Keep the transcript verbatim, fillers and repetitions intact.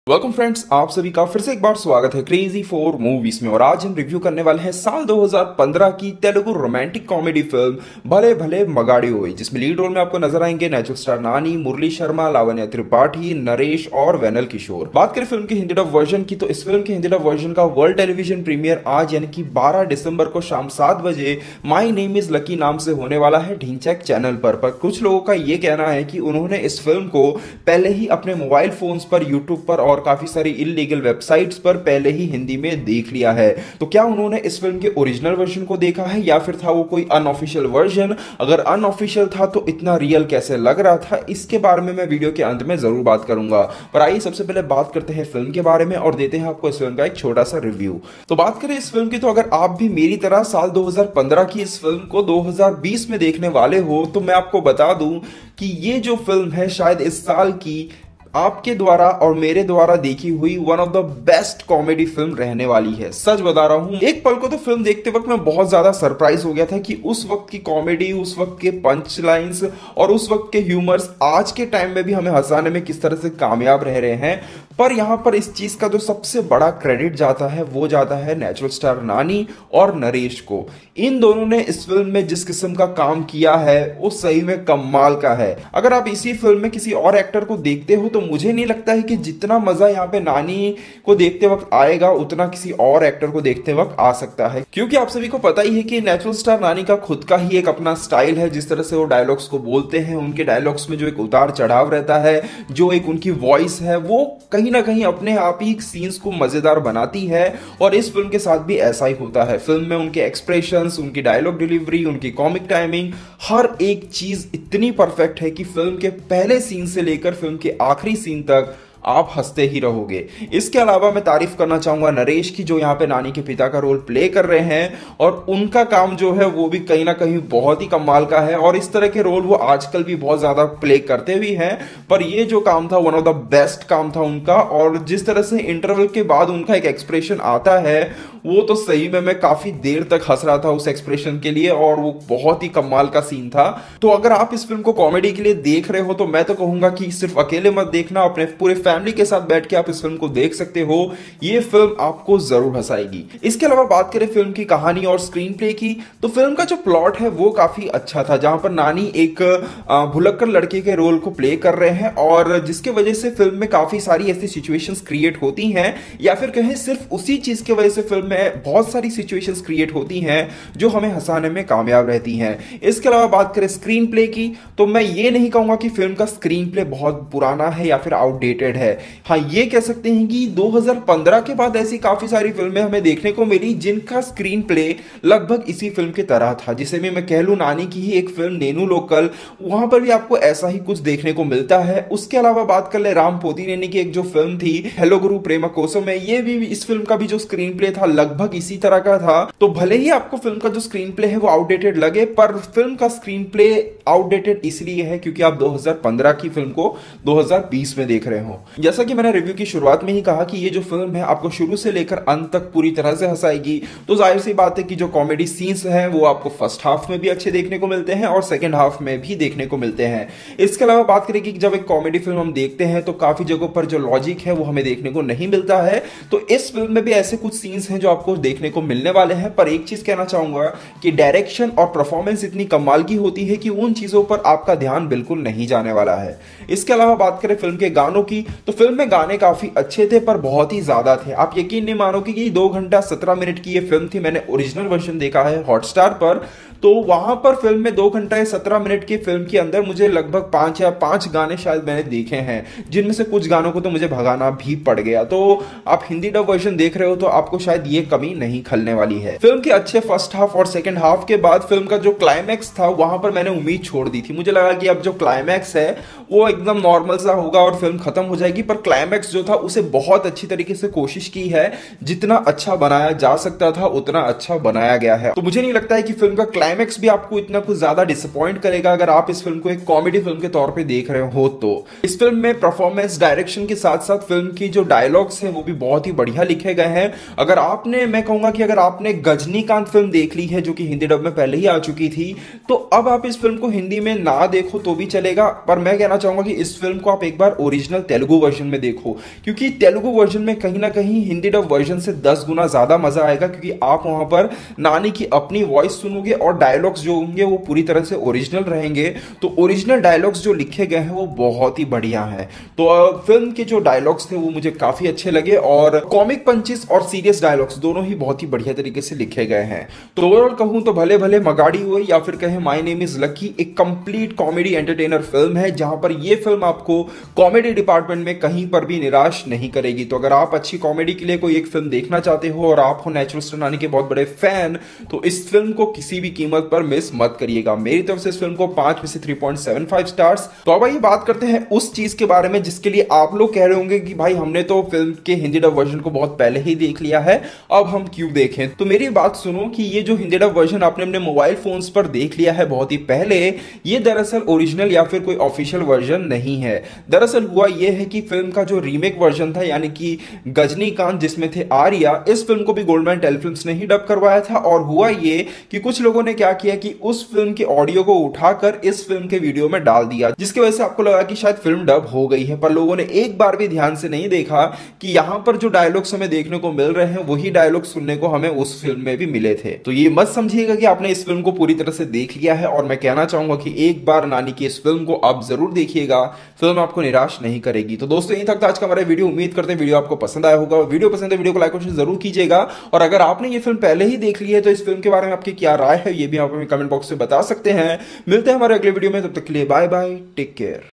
Welcome friends, आप सभी का फिर से एक बार स्वागत है क्रेजी फॉर मूवीज में। और आज हम रिव्यू करने वाले हैं साल दो हज़ार पंद्रह की तेलुगु रोमांटिक कॉमेडी फिल्म भले भले मगाडियोई, जिसमें लीड रोल में आपको नजर आएंगे नेचुरल स्टार नानी, मुरली शर्मा, लावण्य त्रिपाठी, नरेश और वेनल किशोर। बात करें फिल्म के हिंदी डब वर्जन की, तो इस फिल्म के हिंदी डब वर्जन का वर्ल्ड टेलीविजन प्रीमियर आज यानी कि बारह दिसंबर को शाम सात बजे माई नेम इज लकी नाम से होने वाला है ढिंचैक चैनल पर। पर कुछ लोगों का यह कहना है कि उन्होंने इस फिल्म को पहले ही अपने मोबाइल फोन्स पर, यूट्यूब पर और काफी सारी इलीगल वेबसाइट्स पर पहले ही हिंदी में देख लिया है। तो क्या उन्होंने इस फिल्म के ओरिजिनल वर्जन को देखा है या फिर था वो कोई अनऑफिशियल वर्जन? अगर अनऑफिशियल था तो इतना रियल कैसे लग रहा था, इसके बारे में मैं वीडियो के अंत में जरूर बात करूंगा। पर आइए सबसे पहले बात करते हैं फिल्म के बारे में और देते हैं आपको इस फिल्म का एक छोटा सा रिव्यू। तो बात करें इस फिल्म की, तो अगर आप भी मेरी तरह साल दो हज़ार पंद्रह की इस फिल्म को दो हज़ार बीस में देखने वाले हो, तो मैं आपको बता दूं कि ये जो फिल्म है शायद इस साल की आपके द्वारा और मेरे द्वारा देखी हुई one of the best comedy film रहने वाली है। सच बता रहा हूं, एक पल को तो फिल्म देखते वक्त मैं बहुत ज्यादा सरप्राइज हो गया था कि उस वक्त की कॉमेडी, उस वक्त के पंच लाइन्स और उस वक्त के ह्यूमर्स आज के टाइम में भी हमें हंसाने में किस तरह से कामयाब रह रहे हैं। पर यहां पर इस चीज का जो सबसे बड़ा क्रेडिट जाता है वो जाता है नेचुरल स्टार नानी और नरेश को। इन दोनों ने इस फिल्म में जिस किस्म का काम किया है वो सही में कमाल का है। अगर आप इसी फिल्म में किसी और एक्टर को देखते हो तो मुझे नहीं लगता है कि जितना मजा यहाँ पे नानी को देखते वक्त आएगा उतना किसी और एक्टर को देखते वक्त आ सकता है, क्योंकि आप सभी को पता ही है कि नेचुरल स्टार नानी का खुद का ही एक अपना स्टाइल है। जिस तरह से वो डायलॉग्स को बोलते हैं, उनके डायलॉग्स में जो एक उतार चढ़ाव रहता है, जो एक उनकी वॉइस है, वो कहीं ना कहीं अपने आप ही सीन्स को मजेदार बनाती है। और इस फिल्म के साथ भी ऐसा ही होता है। फिल्म में उनके एक्सप्रेशंस, उनकी डायलॉग डिलीवरी, उनकी कॉमिक टाइमिंग, हर एक चीज इतनी परफेक्ट है कि फिल्म के पहले सीन से लेकर फिल्म के आखिरी सीन तक आप हंसते ही रहोगे। इसके अलावा मैं तारीफ करना चाहूंगा नरेश की, जो यहाँ पे नानी के पिता का रोल प्ले कर रहे हैं और उनका काम जो है वो भी कहीं ना कहीं बहुत ही कमाल का है। और इस तरह के रोल वो आजकल भी बहुत ज्यादा प्ले करते भी हैं, पर ये जो काम था वन ऑफ द बेस्ट काम था उनका। और जिस तरह से इंटरवल के बाद उनका एक एक्सप्रेशन आता है वो तो सही में मैं काफी देर तक हंस रहा था उस एक्सप्रेशन के लिए, और वो बहुत ही कमाल का सीन था। तो अगर आप इस फिल्म को कॉमेडी के लिए देख रहे हो तो मैं तो कहूंगा कि सिर्फ अकेले मत देखना, अपने पूरे फैमिली के साथ बैठ के आप इस फिल्म को देख सकते हो। ये फिल्म आपको जरूर हंसाएगी। इसके अलावा बात करें फिल्म की कहानी और स्क्रीन प्ले की, तो फिल्म का जो प्लॉट है वो काफी अच्छा था, जहां पर नानी एक भुलक्कड़ लड़के के रोल को प्ले कर रहे हैं और जिसके वजह से फिल्म में काफी सारी ऐसी सिचुएशंस क्रिएट होती हैं, या फिर कहें सिर्फ उसी चीज की वजह से फिल्म में बहुत सारी सिचुएशंस क्रिएट होती हैं जो हमें हंसाने में कामयाब रहती हैं। इसके अलावा बात करें स्क्रीन प्ले की, तो मैं ये नहीं कहूंगा कि फिल्म का स्क्रीन प्ले बहुत पुराना है या फिर आउटडेटेड है। हाँ, ये कह सकते हैं कि दो हज़ार पंद्रह के बाद ऐसी काफी सारी फिल्में हमें देखने को मिली जिनका स्क्रीन प्ले लगभग इसी फिल्म की तरह था। जिसे भी मैं कह लूं नानी की ही एक फिल्म नेनू लोकल, वहां पर भी आपको ऐसा ही कुछ देखने को मिलता है। उसके अलावा बात कर ले राम पोतीनेनी की एक जो फिल्म थी हेलो गुरु प्रेमा कोसम में, ये भी इस फिल्म का भी जो स्क्रीन प्ले था लगभग इसी तरह का था। तो भले ही आपको फिल्म का जो स्क्रीन प्ले है वो आउटडेटेड लगे, पर फिल्म का स्क्रीन प्ले आउटडेटेड इसलिए है क्योंकि आप दो हज़ार पंद्रह की फिल्म को दो हज़ार बीस में देख रहे हो। जैसा कि मैंने रिव्यू की शुरुआत में ही कहा कि ये जो फिल्म है आपको शुरू से लेकर अंत तक पूरी तरह से हंसाएगी। तो जाहिर सी बात है कि जो कॉमेडी सीन्स हैं वो आपको फर्स्ट हाफ में भी अच्छे देखने को मिलते हैं और सेकंड हाफ में भी देखने को मिलते हैं। इसके अलावा बात करें कि जब एक कॉमेडी फिल्म हम देखते हैं तो काफी जगहों पर जो लॉजिक है वो हमें देखने को नहीं मिलता है। तो इस फिल्म में भी ऐसे कुछ सीन्स हैं जो आपको देखने को मिलने वाले हैं। पर एक चीज कहना चाहूंगा कि डायरेक्शन और परफॉर्मेंस इतनी कमाल की होती है कि उन चीजों पर आपका ध्यान बिल्कुल नहीं जाने वाला है। इसके अलावा बात करें फिल्म के गानों की, तो फिल्म में गाने काफी अच्छे थे पर बहुत ही ज्यादा थे। आप यकीन नहीं मानोगे कि दो घंटा सत्रह मिनट की ये फिल्म थी। मैंने ओरिजिनल वर्जन देखा है हॉटस्टार पर, तो वहां पर फिल्म में दो घंटा सत्रह मिनट की फिल्म के अंदर मुझे लगभग पांच या पांच गाने शायद मैंने देखे हैं, जिनमें से कुछ गानों को तो मुझे भगाना भी पड़ गया। तो आप हिंदी डब वर्जन देख रहे हो तो आपको शायद ये कमी नहीं खलने वाली है। फिल्म के अच्छे फर्स्ट हाफ और सेकंड हाफ के बाद फिल्म का जो क्लाइमैक्स था वहां पर मैंने उम्मीद छोड़ दी थी। मुझे लगा कि अब जो क्लाइमैक्स है वो एकदम नॉर्मल सा होगा और फिल्म खत्म हो जाएगी, पर क्लाइमैक्स जो था उसे बहुत अच्छी तरीके से कोशिश की है। जितना अच्छा बनाया जा सकता था उतना अच्छा बनाया गया है। तो मुझे नहीं लगता है कि फिल्म का क्लाइमैक्स भी आपको इतना कुछ ज्यादा डिसअपॉइंट करेगा अगर आप इस फिल्म को एक कॉमेडी फिल्म के तौर पे देख रहे हो। तो इस फिल्म में परफॉर्मेंस, डायरेक्शन के साथ साथ फिल्म की जो डायलॉग्स हैं वो भी बहुत ही बढ़िया लिखे गए हैं। अगर आपने आपने, मैं कहूंगा कि अगर आपने गजनीकांत फिल्म देख ली है जो कि हिंदी डब में पहले ही आ चुकी थी, तो अब आप इस फिल्म को हिंदी में ना देखो तो भी चलेगा, पर मैं कहना चाहूंगा कि इस फिल्म को आप एक बार ओरिजिनल तेलुगु वर्जन में देखो, क्योंकि तेलुगु वर्जन में कहीं ना कहीं हिंदी डब वर्जन से दस गुना ज्यादा मजा आएगा, क्योंकि आप वहां पर नानी की अपनी वॉइस सुनोगे और डायलॉग्स जो होंगे वो पूरी तरह से ओरिजिनल रहेंगे। तो ओरिजिनल डायलॉग्स जो लिखे गए हैं वो बहुत ही बढ़िया है। तो फिल्म के जो डायलॉग्स थे वो मुझे काफी अच्छे लगे, और कॉमिक पंचेस और सीरियस डायलॉग्स दोनों ही बहुत ही बढ़िया तरीके से लिखे गए हैं। तो ओवरऑल कहूं तो भले भले मगाडिवोय या फिर कहें माय नेम इज लकी एक कंप्लीट कॉमेडी एंटरटेनर फिल्म है, जहां पर ये फिल्म आपको कॉमेडी डिपार्टमेंट में कहीं पर भी निराश नहीं करेगी। तो अगर आप अच्छी कॉमेडी के लिए कोई एक फिल्म देखना चाहते हो और आप हो नेचुरल स्टार नानी के बहुत बड़े फैन, तो इस फिल्म को किसी भी कीमत पर मिस मत करिएगा। मेरी तरफ से इस फिल्म को पांच में से three point seven five stars. तो अब आइए बात करते हैं उस चीज के बारे में जिसके लिए आप लोग कह रहे होंगे कि भाई हमने तो फिल्म के हिंदी डब वर्जन को बहुत पहले ही देख लिया है, अब हम क्यों देखें। तो मेरी बात सुनो कि ये जो हिंदी डब वर्जन आपने अपने मोबाइल फोन्स पर देख लिया है बहुत ही पहले, ये दरअसल ओरिजिनल या फिर कोई ऑफिशियल वर्जन नहीं है। दरअसल हुआ यह है कि फिल्म का जो रीमेक वर्जन था, यानी कि गजनीकांत जिसमें थे आर्या, इस फिल्म को भी गोल्डमैन टेलीफिल्म्स ने ही डब करवाया था। और हुआ ये कि कुछ लोगों ने क्या किया कि उस फिल्म के ऑडियो को उठाकर इस फिल्म के वीडियो में डाल दिया, जिसकी वजह से आपको लगा कि शायद फिल्म डब हो गई है, पर लोगों ने एक बार भी ध्यान से नहीं देखा कि यहां पर जो डायलॉग्स हमें देखने को मिल रहे हैं वही डायलॉग सुनने को हमें उस फिल्म में भी मिले थे। तो ये मत समझिएगा कि आपने इस फिल्म को पूरी तरह से देख लिया है, और मैं कहना चाहूंगा कि एक बार नानी की इस फिल्म को आप जरूर देखिएगा, फिल्म आपको निराश नहीं करेगी। तो दोस्तों यहीं तक था आज का हमारा वीडियो। उम्मीद करते हैं वीडियो आपको पसंद आया होगा। वीडियो पसंद है वीडियो को लाइक और शेयर जरूर कीजिएगा, और अगर आपने ये फिल्म पहले ही देख ली है तो इस फिल्म के बारे में आपकी क्या राय है ये भी आप हमें कमेंट बॉक्स में बता सकते हैं। मिलते हैं हमारे अगले वीडियो में, तब तक के लिए बाय बाय, टेक केयर।